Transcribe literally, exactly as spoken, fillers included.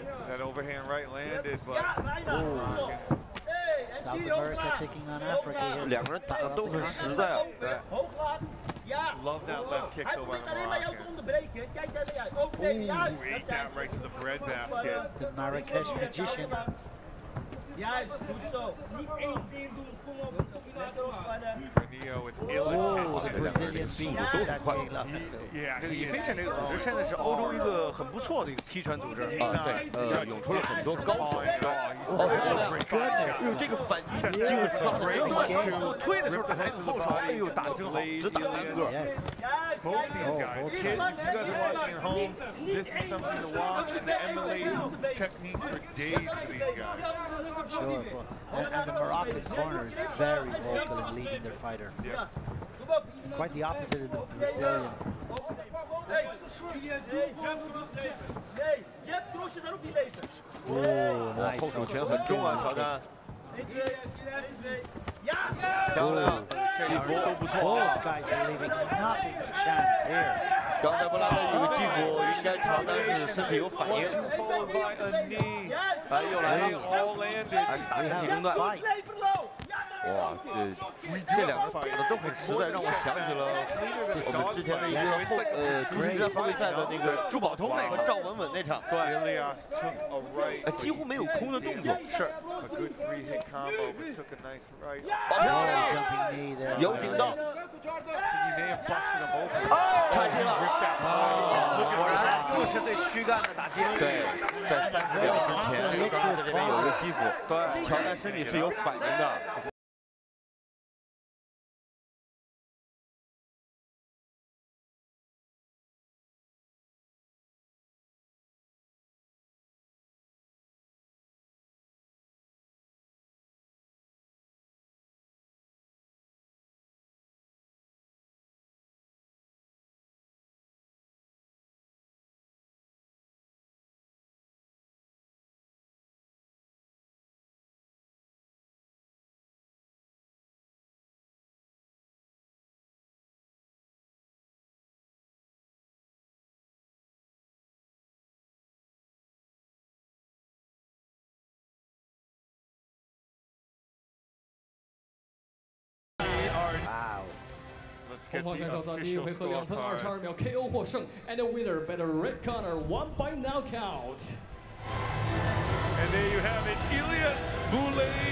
That overhand right landed, but oh. South America taking on Africa here. 两个人打的都很实在啊。对。 Love that left kick though by the Moroccan. Ooh, ate that right to the bread basket. The Marrakesh magician. Kranio with ill intention. Oh, the Brazilian beast. That K L F. Yeah, 这个以飞拳这个组织现在是欧洲一个很不错的一个踢拳组织啊，对，呃，涌出了很多高手。哦，哎呦，这个反击机会抓的真好，推的时候抬着后手，哎呦，打的真好，直打单个。 Yes. Both these guys, kids, you guys are watching at home. This is something to watch and to emulate technique for days for these guys. Sure, and, and the Moroccan corner is very vocal in leading their fighter. Yeah. It's quite the opposite of the Brazilian. Oh, nice. 后手拳很重啊，乔丹。漂亮，这几服都不错。 Both guys are leaving nothing to chance here. 刚才布拉德有个击服，应该乔丹是身体有反应。哎，又来了，还是打身体中断。哇，这这两个打的都很实在，让我想起了我们之前的一个后呃中心战后卫赛的那个朱宝通那个赵稳稳那场，对，呃几乎没有空的动作，是。有顶到，插进了，果然又是对躯干的打击。对，在三十秒之前，刚才这边有一个击服，对，乔丹身体是有反应的。 Wow. Let's get 红方选手 the 在第一 official 回合两分二十二 scorecard. 秒 K O 获胜 ，and the winner by the red corner one by knockout. And there you have it, Ilias Bulaid